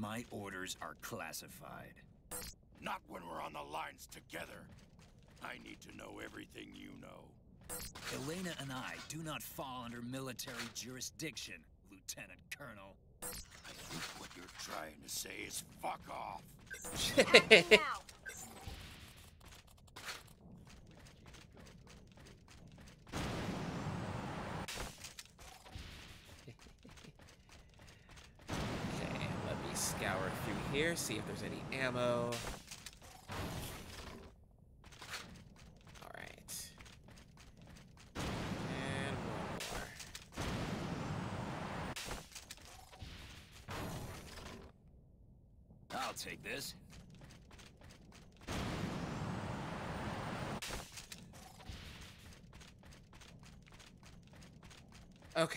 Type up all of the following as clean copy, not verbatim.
My orders are classified. Not when we're on the lines together. I need to know everything you know. Elena and I do not fall under military jurisdiction, Lieutenant Colonel. I think what you're trying to say is fuck off. Happening now. Okay, let me scour through here, see if there's any ammo. Alright. And one more. I'll take this. Okay.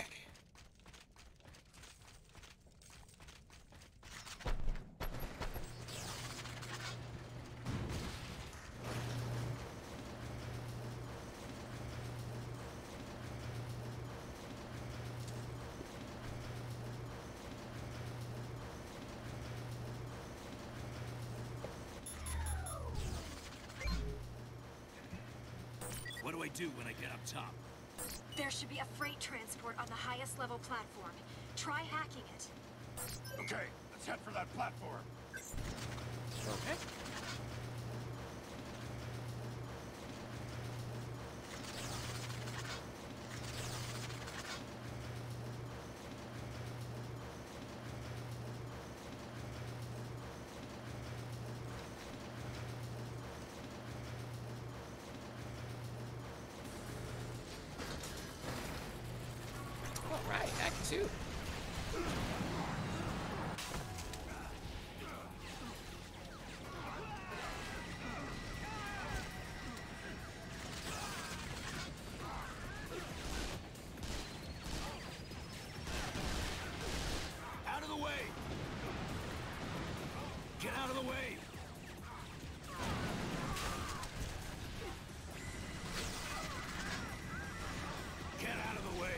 What do I do when I get up top? There should be a freight transport on the highest level platform. Try hacking it. Okay, let's head for that platform. Okay. Alright, Act 2. Out of the way! Get out of the way! Get out of the way!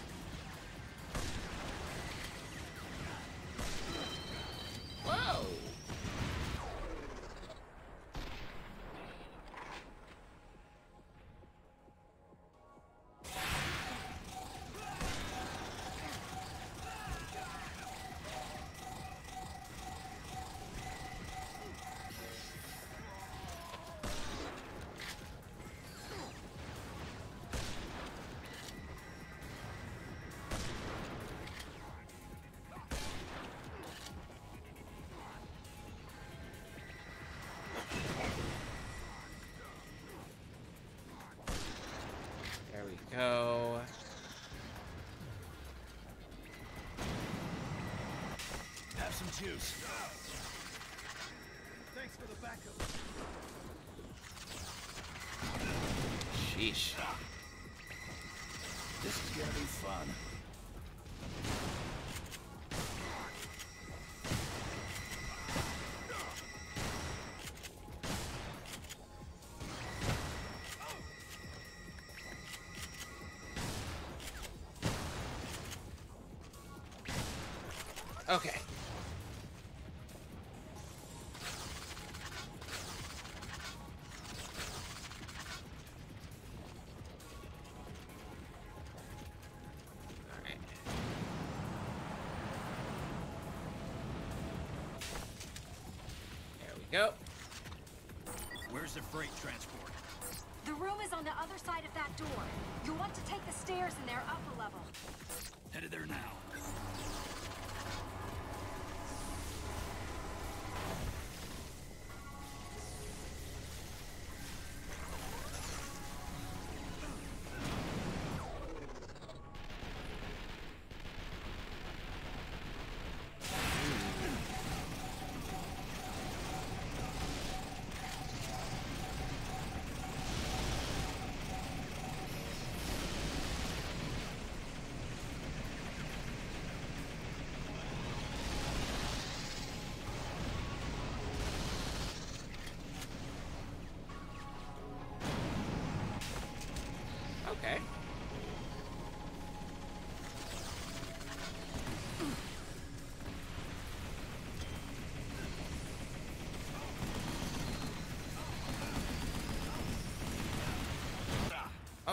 Whoa! There we go. Have some juice. Thanks for the backup. Sheesh. This is gonna be fun. Okay. Alright. There we go. Where's the freight transport? The room is on the other side of that door. You'll want to take the stairs in there up a level. Headed there now.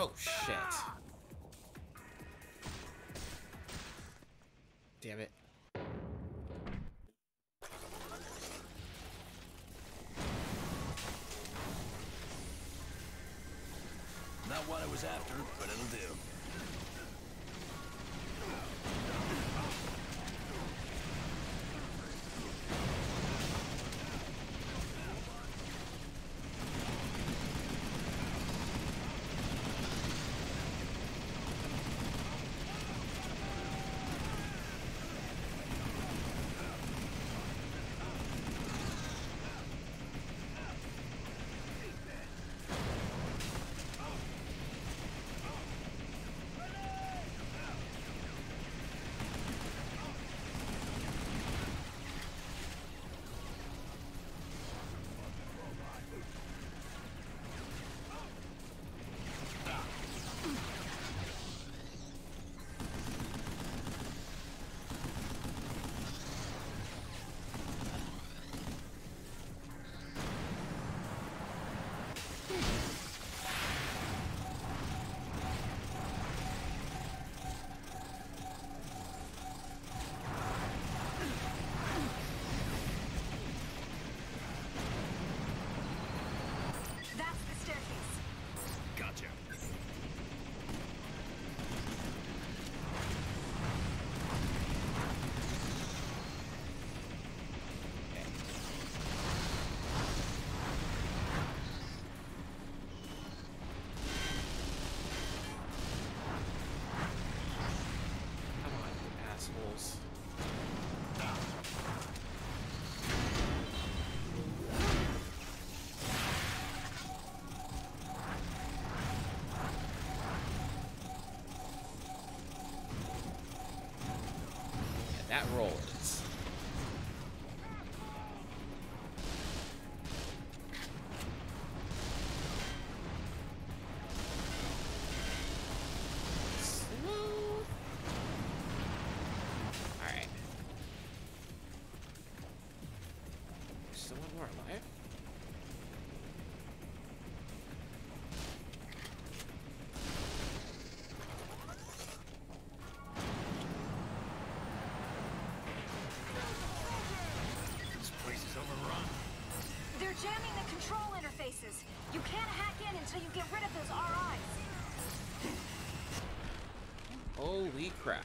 Oh, shit. Damn it. Not what I was after, but it'll do. That rolls. Alright. There's still one more alive? They're jamming the control interfaces. You can't hack in until you get rid of those RIs. Holy crap.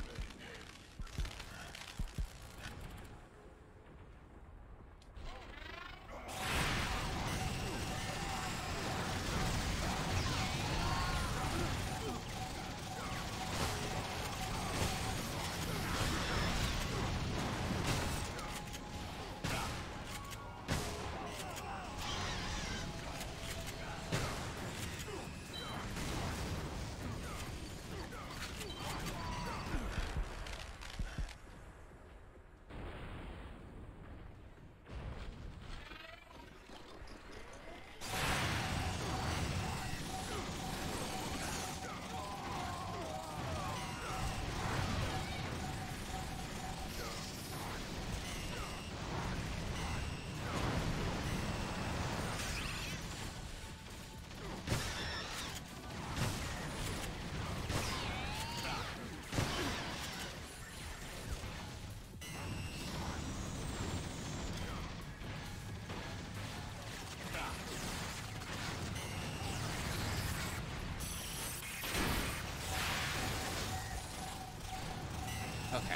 Okay.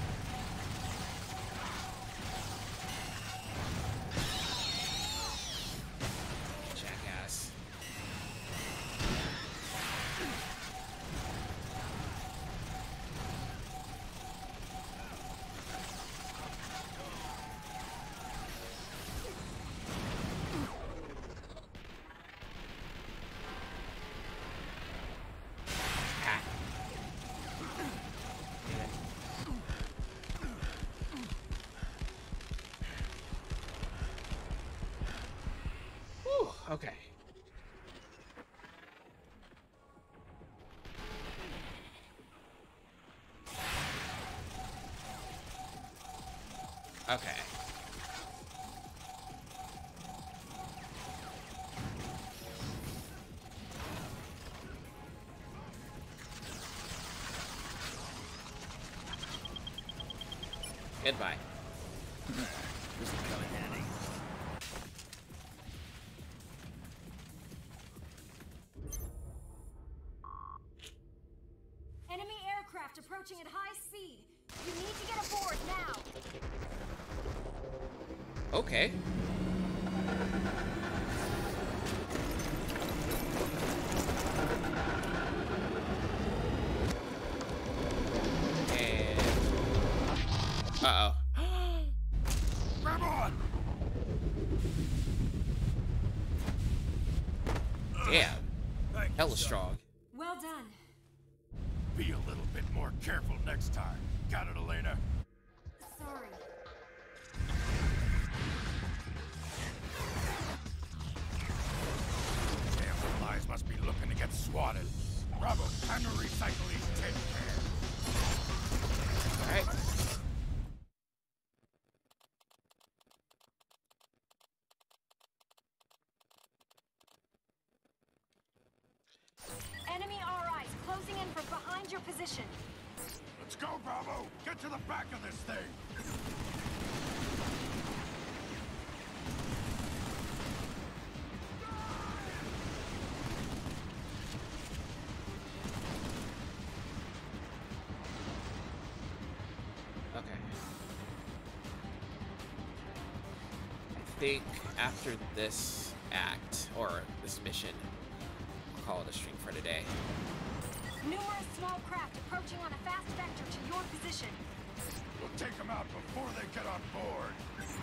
Jackass. Okay. Okay. stand by. This will come in handy. Enemy aircraft approaching at high speed. You need to get aboard now. Okay. And... uh-oh. Grab on! Damn. Thank you, Hella son. strong. Well done. Be a little bit more careful next time. Got it, Elena? Sorry. Damn flies must be looking to get swatted. Bravo, time to recycle these tin cans. Alright. Enemy RIs closing in from behind your position. Let's go, Bravo! Get to the back of this thing! Okay. I think after this act, or this mission, we'll call it a stream for today. Numerous small craft approaching on a fast vector to your position. We'll take them out before they get on board.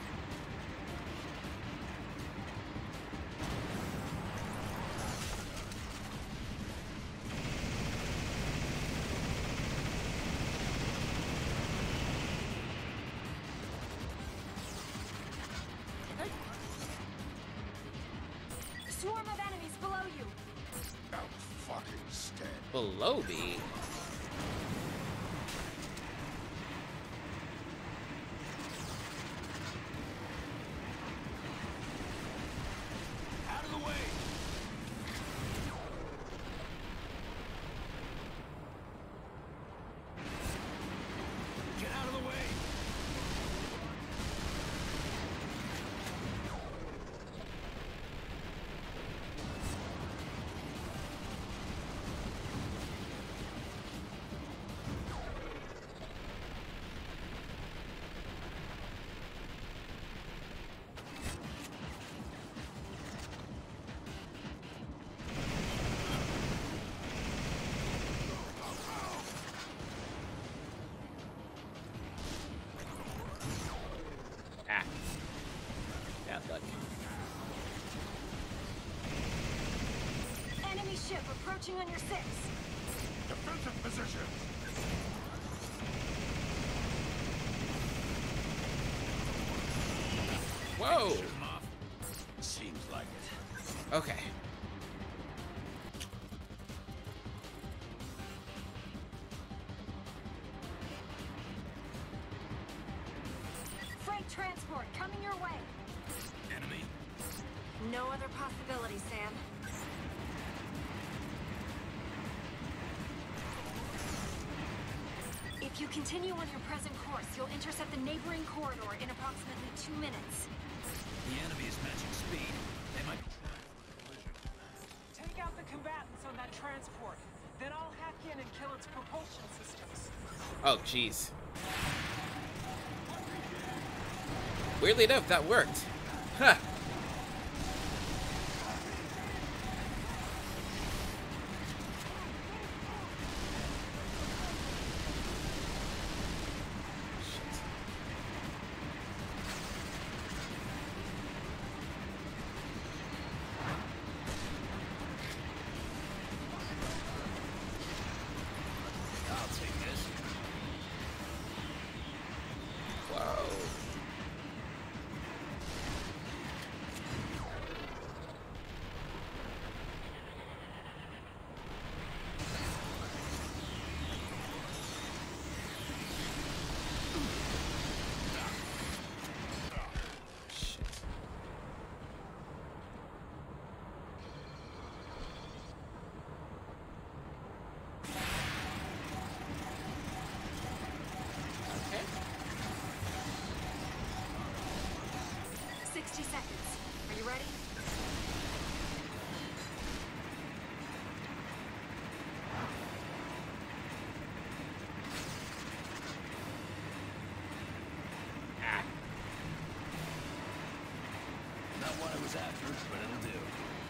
Swarm of enemies below you. Out fucking stand. Below me? Out of the way! Get out of the way! Ah. Bad luck. Enemy ship approaching on your 6. Defensive position! Whoa! Shoot 'em off. Seems like it. Okay. Freight transport coming your way. Enemy? No other possibility, Sam. If you continue on your present course, you'll intercept the neighboring corridor in approximately 2 minutes. The enemy is matching speed. They might... Take out the combatants on that transport. Then I'll hack in and kill its propulsion systems. Oh, jeez. Weirdly enough, that worked. Huh. Shit. I'll take this. Whoa. 60 seconds. Are you ready? Not what I was after, but it'll do.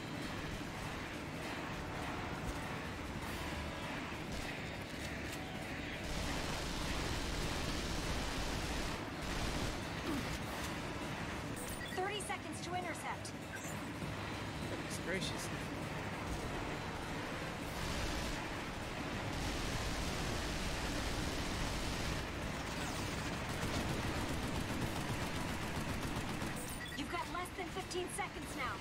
To intercept. Goodness gracious. You've got less than 15 seconds now.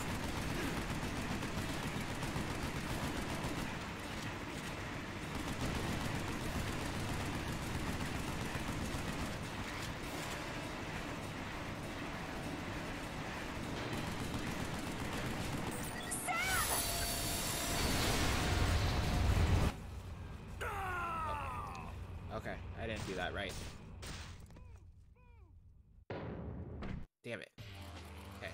Okay, I didn't do that right. Damn it. Okay.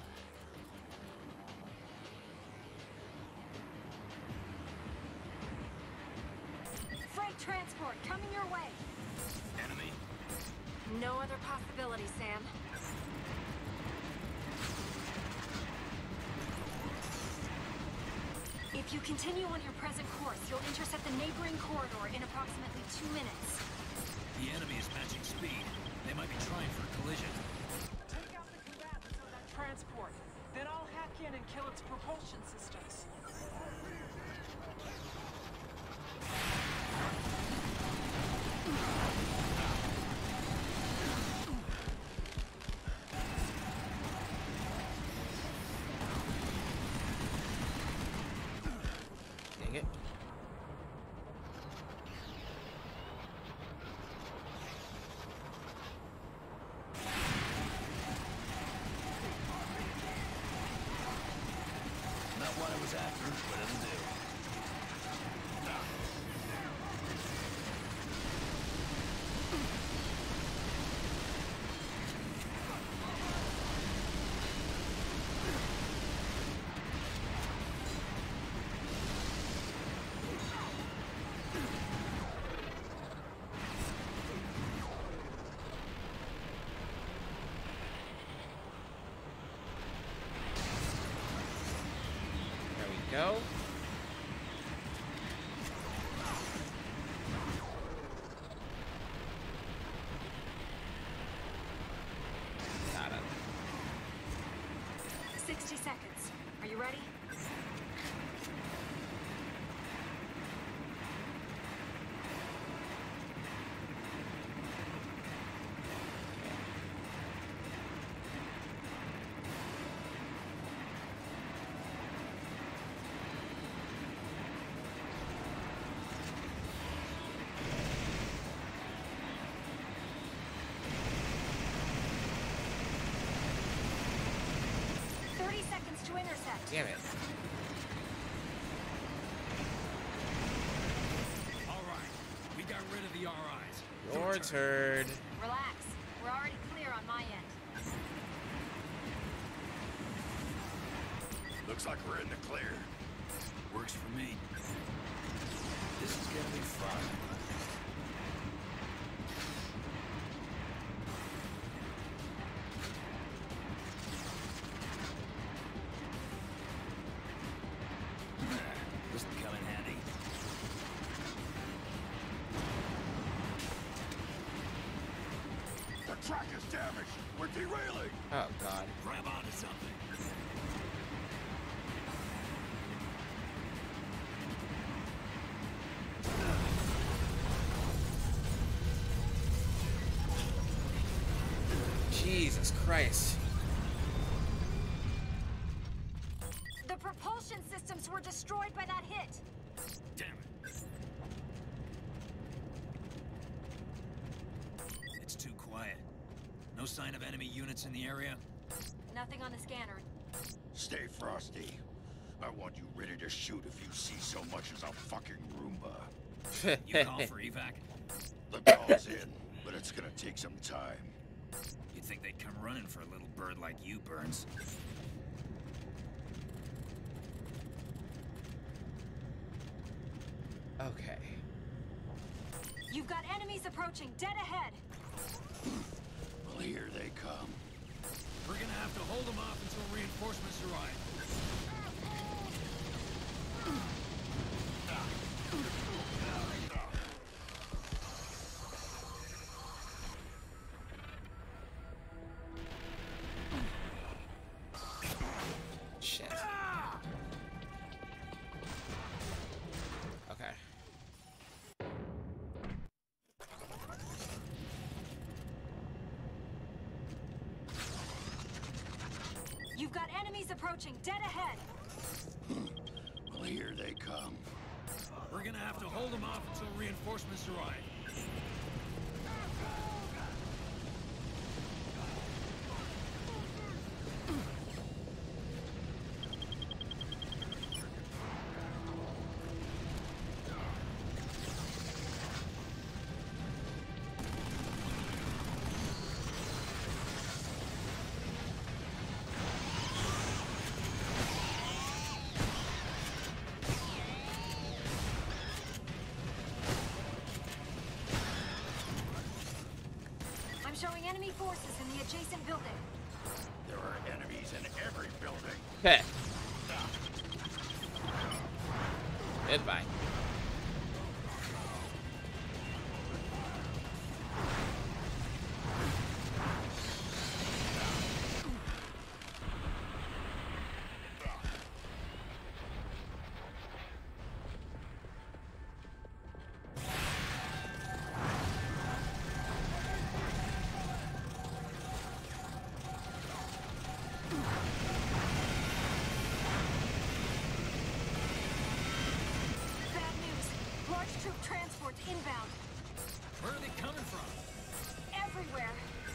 Freight transport coming your way. Enemy. No other possibility, Sam. If you continue on your present course, you'll intercept the neighboring corridor in approximately 2 minutes. The enemy is matching speed. They might be trying for a collision. Take out the combatants of that transport. Then I'll hack in and kill its propulsion systems. Dang it. Not what I was after, but it'll do. There we go. Got it. 60 seconds. Are you ready? To intercept. Damn it. All right. We got rid of the RIs. Your turn. Relax. We're already clear on my end. Looks like we're in the clear. Works for me. This is gonna be fun. This will come in handy. The track is damaged. We're derailing. Oh, God. Grab onto something. Jesus Christ. The propulsion systems were destroyed by that hit. Damn it. It's too quiet. No sign of enemy units in the area? Nothing on the scanner. Stay frosty. I want you ready to shoot if you see so much as a fucking Roomba. You call for evac? The call's in, but it's gonna take some time. You think they'd come running for a little bird like you, Burns. Okay. You've got enemies approaching, dead ahead. Well, here they come. We're gonna have to hold them off until reinforcements arrive. Shit. Okay. You've got enemies approaching, dead ahead. Well, here they come. We're gonna have to hold them off until reinforcements arrive. Showing enemy forces in the adjacent building. There are enemies in every building. Heh. Goodbye. Transports inbound. Where are they coming from? Everywhere.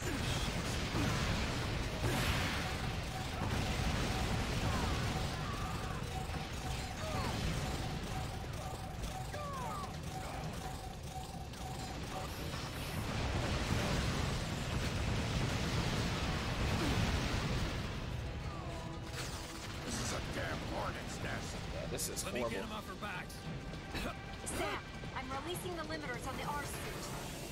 This is a damn hornet's nest. Yeah, this is Let me horrible. get them off our backs. Sam, I'm releasing the limiters on the R suit.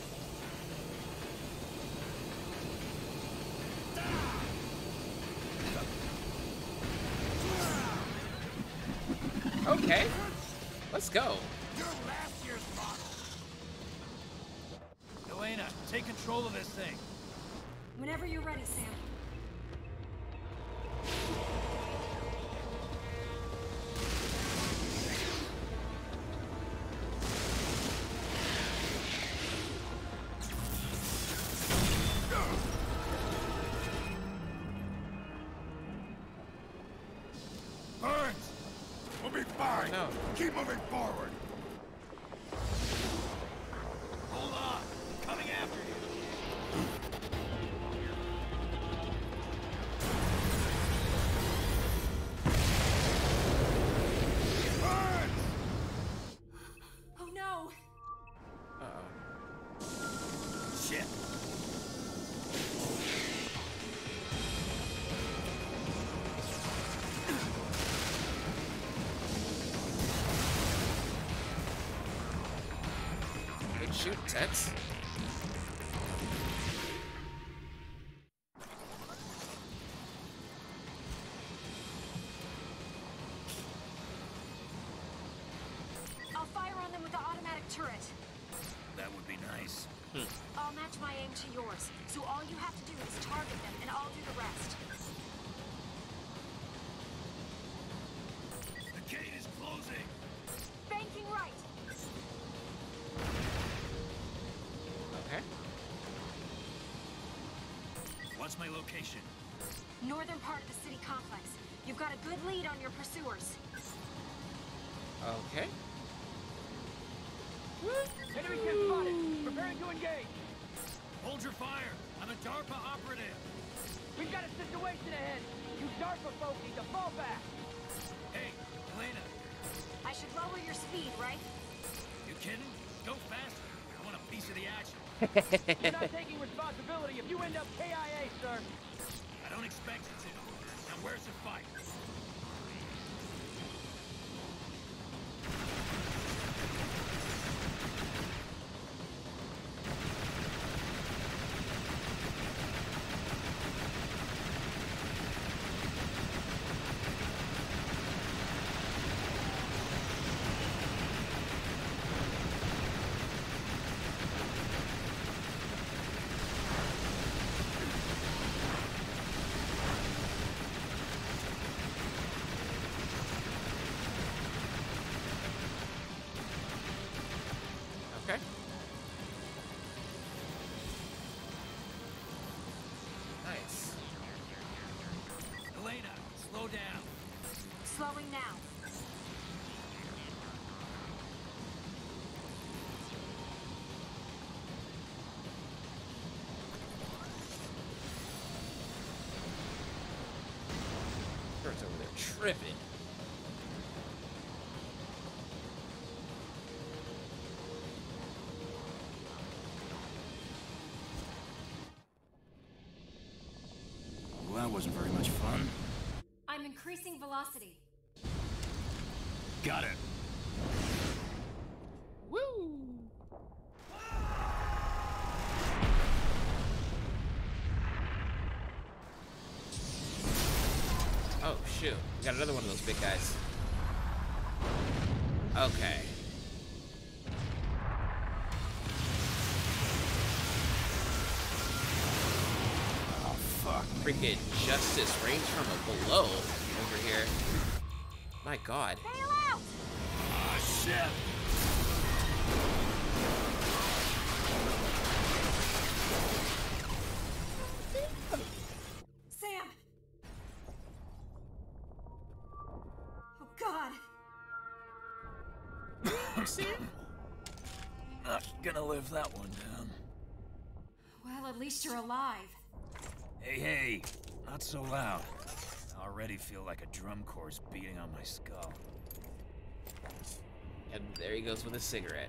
Okay. Let's go. You're last year's model. Elena, take control of this thing. Whenever you're ready, Sam. Burns! We'll be fine. No. Keep moving forward. Hold on. Coming after you. Burns! Oh no! Uh-oh. Shit. Good shoot, Tex. I'll fire on them with the automatic turret. That would be nice. I'll match my aim to yours, so all you have to do is target them, and I'll do the rest. The gate is closing. Banking right. Okay. What's my location? Northern part of the city complex. You've got a good lead on your pursuers. Okay. Enemy can spotted. Preparing to engage. Hold your fire. I'm a DARPA operative. We've got a situation ahead. You DARPA folk need to fall back. Hey, Elena, I should lower your speed, right? you kidding? Go faster. I want a piece of the action. You're not taking responsibility if you end up KIA, sir. I don't expect you to. Now where's the fight? Okay. Nice. Elena, slow down. Slowing now. Bird's over there tripping. Well, that wasn't very much fun. I'm increasing velocity. Got it. Woo! Oh shoot, we got another one of those big guys. Okay. Oh, fuck. Freaking justice range from below over here. My god. Bail out! Ah, shit. Sam! Oh, God! Not gonna live that one down. Well, at least you're alive. Hey, hey, not so loud. I already feel like a drum corps beating on my skull. And there he goes with a cigarette.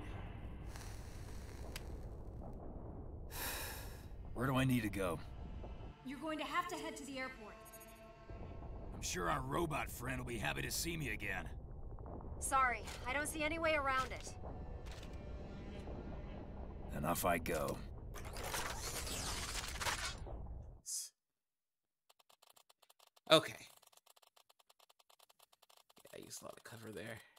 Where do I need to go? You're going to have to head to the airport. I'm sure our robot friend will be happy to see me again. Sorry, I don't see any way around it. Then off I go. Okay. Yeah, I used a lot of cover there.